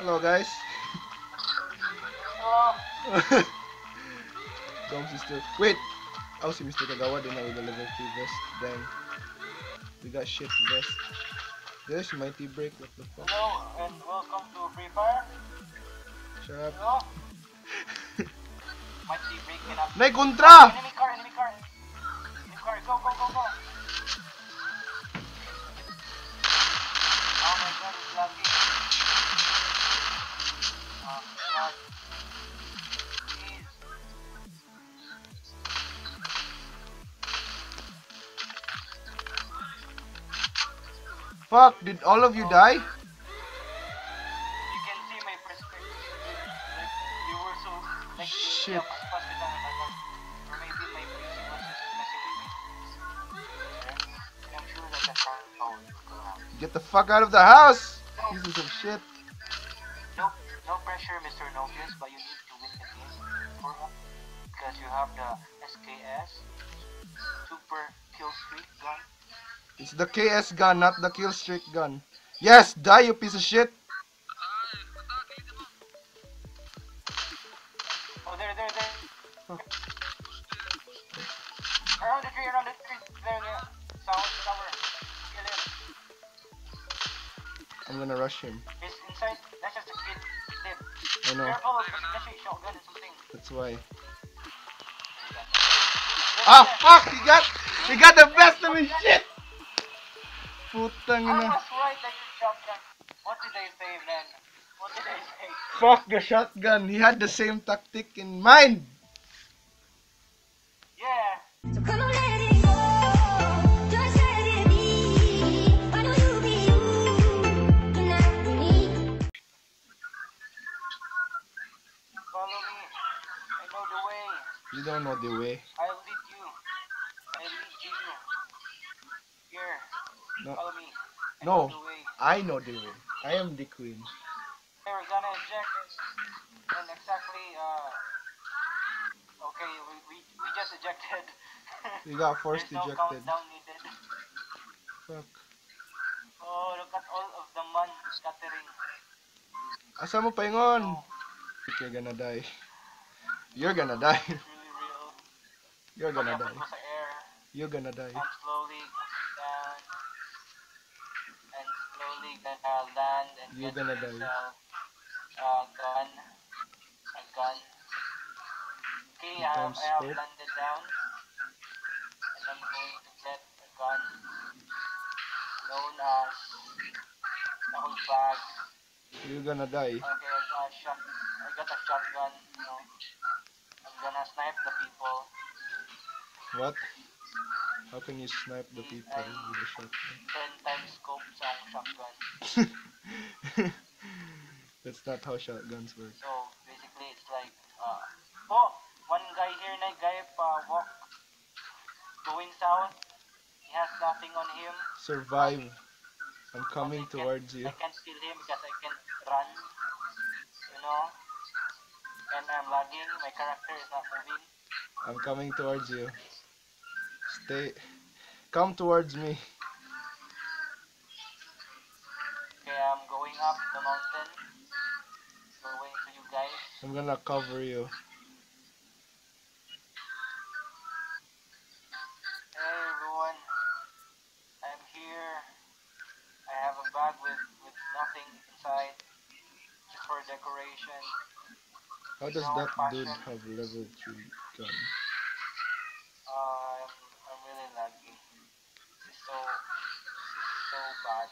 Hello, guys. Hello. Jones is still. Wait! I'll see Mr. Kagawa then with the level 3 vest. Dang. We got shit vest. There's Mighty Break. What the fuck? Hello and welcome to Free Fire. Shut up. Hello. Mighty Break cannot. Nay, kontra! Enemy car, enemy car. Enemy car, go, go, go, go. Oh my god, it's laggy. Oh god. Please. Fuck, did all of you die? You can see my perspective. Like, you were so. Like, Shit. yeah, fast with that. Or maybe my PC was just messing with me. And I'm sure that the car phone will go out. Get the fuck out of the house! Pieces of shit. No, no pressure, Mr. Novius, but you need to win the game for us because you have the SKS Super Kill Streak gun. It's the KS gun, not the kill streak gun. Yes, die, you piece of shit. Oh, there. Oh. Around the tree, there. Sound tower. Kill him. I'm gonna rush him. He's inside. That's just a kid. He's dead. I know. Careful, there's a shotgun and something. That's why. There, Ah, there. fuck! He got the best of his shit! Putang I ina. was right that you shotgun. What did I say, man? What did I say? Fuck the shotgun. He had the same tactic in mind. Yeah. So come on, let it go. Just let it be. Why don't you be you? You're not me. Follow me. I know the way. You don't know the way. I'll lead you. I lead you. Here. No, Follow me. I no. know the way. I know the way. I am the queen. Okay, we're gonna eject. And exactly, okay, we just ejected. We got forced There's no ejected. countdown needed. Fuck. Oh, look at all of the man scattering. Asa mo paingon? No, You're gonna die. You're gonna die. it's really real. You're gonna Pag-abot die. ko sa air. You're gonna die. And slowly down. And slowly gonna land and You're get gonna die. yourself a gun. A gun. Okay, I have Scope. landed down. And I'm going to get a gun known as Knuckle Bag. You're gonna die. Okay, I got a shotgun, you know. I'm gonna snipe the people. What? How can you snipe the people with a shotgun? 10 times scope sa akong shotgun. That's not how shotguns work. So basically it's like oh, one guy here na guy walk going south. He has nothing on him. Survive. I'm But coming towards you. I can't steal him because I can't run. You know? And I'm lagging, my character is not moving. I'm coming towards you. Stay. Come towards me. Okay, I'm going up the mountain. Going to you guys. I'm gonna cover you. Hey everyone, I'm here. I have a bag with nothing inside, just for decoration. How does No that dude fashion. have level 3 gun? I'm really laggy. This is so bad.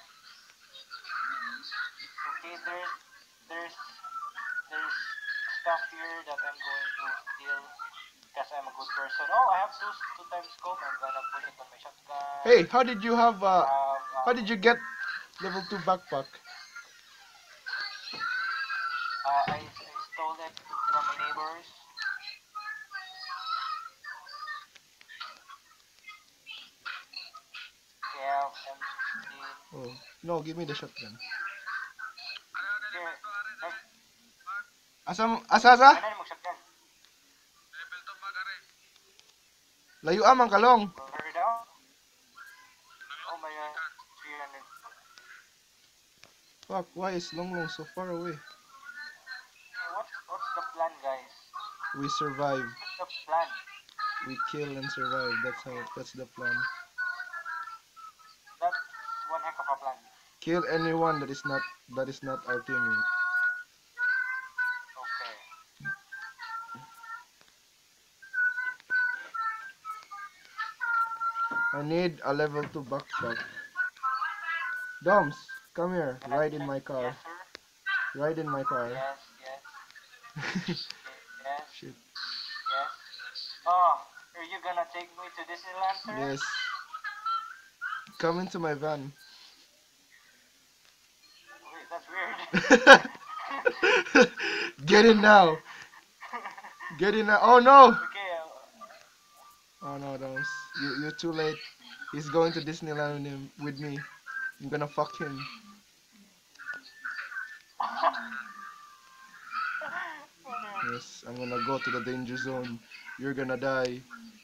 Okay, there's stuff here that I'm going to steal because I'm a good person. Oh, I have two times scope. I'm gonna put it on my shotgun. Hey, how did you have Have, how did you get level 2 backpack? I stole it from my neighbors. Okay, I have M16. Oh, no, give me the shotgun. Here, Asa? ano mo shotgun? Layo amang kalong. Hurry down. Oh my god, 300. Fuck, why is Long Long so far away? We survive. What's the plan? We kill and survive. That's the plan. That's one heck of a plan. Kill anyone that is not our teammate. Okay. I need a level 2 backpack. Doms, come here. Ride in my car. Yes, sir. Ride in my car. Yes, yes, yes, Shit. yes. Oh, are you gonna take me to Disneyland, sir? Yes. Come into my van. Wait, that's weird. Get in now. Get in now. Oh no. Okay. Oh no, Doms. You're too late. He's going to Disneyland with me. I'm gonna fuck him. Yes, I'm gonna go to the danger zone. You're gonna die.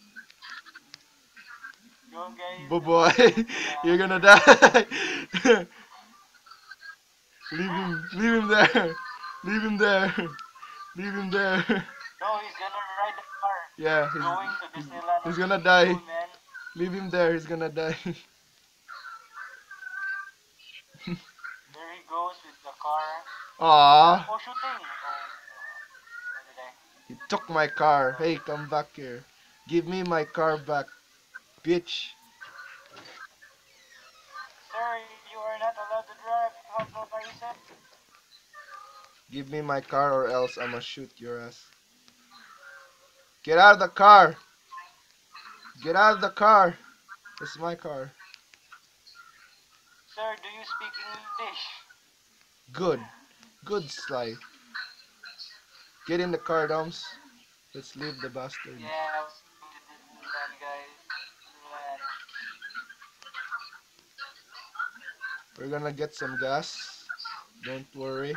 Go, guys. Boo boy. You're gonna die. Leave him there. Leave him there. Leave him there. No, he's gonna ride the car. Yeah, Going to Disneyland. he's is gonna so die. cool, man. Leave him there. He's gonna die. There he goes with the car. Aww. Oh, shooting. Oh, where did I? He took my car. Hey, come back here. Give me my car back, bitch. Sir, you are not allowed to drive. You have no license. Give me my car or else I'ma shoot your ass. Get out of the car. Get out of the car. It's my car. Sir, do you speak English? Good. Good, Sly. Get in the car, Doms. Let's leave the bastard. Yeah, we're going to Disneyland, guys. Disneyland. We're gonna get some gas. Don't worry.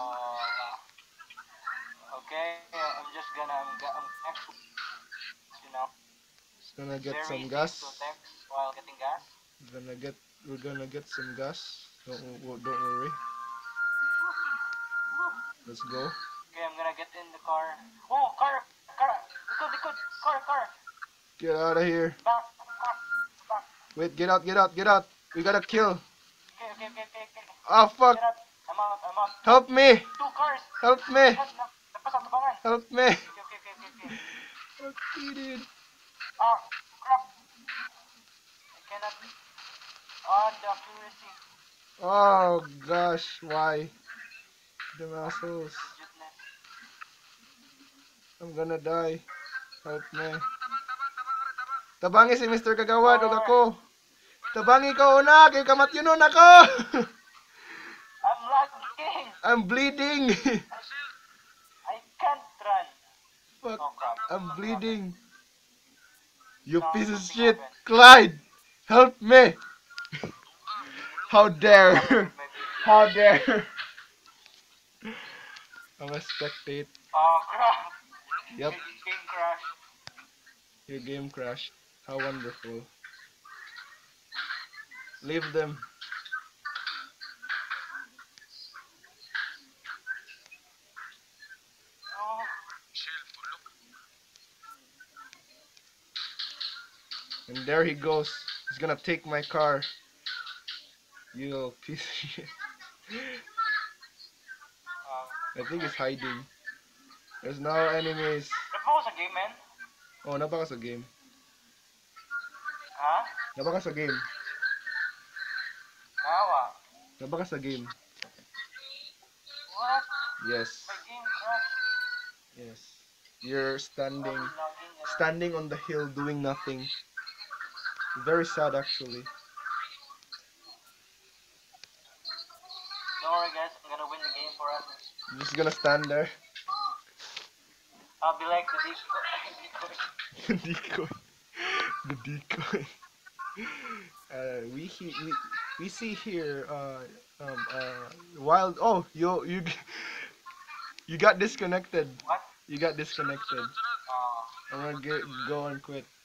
Okay, I'm just gonna, I'm actually, you know, Just gonna get very some easy gas. to text while getting gas. We're gonna get some gas. Don't worry. Let's go. Okay, I'm gonna get in the car. Oh, car, car. Get out of here. Back. Wait, get out. We gotta kill. Okay. Oh fuck. Get out. I'm out. Help me. 2 cars. Help me. Lapas ang tabangan. Help me. Okay. Okay, dude. Ah, crap. I cannot. Ah, the accuracy. Oh gosh, why? Them assholes. Goodness. I'm gonna die. Help me. Tabangi si Mr. Kagawad ug ako. Tabangi ko una kay kamatyonon ako. I'm lagging. I'm bleeding. I can't run. Fuck. Oh crap. I'm bleeding. You No, piece of something shit. happened. Clyde, help me. How dare. How dare. I'm a spectate. Oh crap. Yep, My game crashed. your game crashed. How wonderful. Leave them. Oh, And there he goes. He's gonna take my car. You little piece of shit. I think he's hiding. There's no enemies. Napako sa game, man. Oh, napaka sa game. Ha? Napaka sa game. Nawa. Napaka sa game. What? Yes. My game crashed. Yes. You're standing I'm logging in. standing on the hill doing nothing. Very sad actually. Don't worry, guys. I'm gonna win the game for us. You're just gonna stand there. I'll be like the decoy. The decoy. The decoy. We see here wild. Oh, you you got disconnected. What? You got disconnected. I'm gonna go and quit.